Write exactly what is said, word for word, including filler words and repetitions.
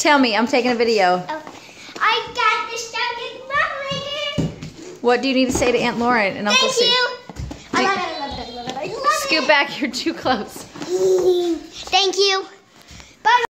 Tell me, I'm taking a video. Oh, I got the stuff in my hand. What do you need to say to Aunt Lauren and Uncle Thank Sue? you. I love it, I love it, I love it, I love it. Scoot back, you're too close. Thank you. Bye.